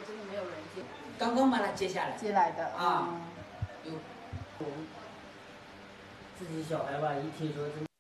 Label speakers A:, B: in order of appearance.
A: 真的没有人接。
B: 刚刚把它接下来。
A: 接来的
B: 啊，有。
C: 自己小孩吧，一听说这。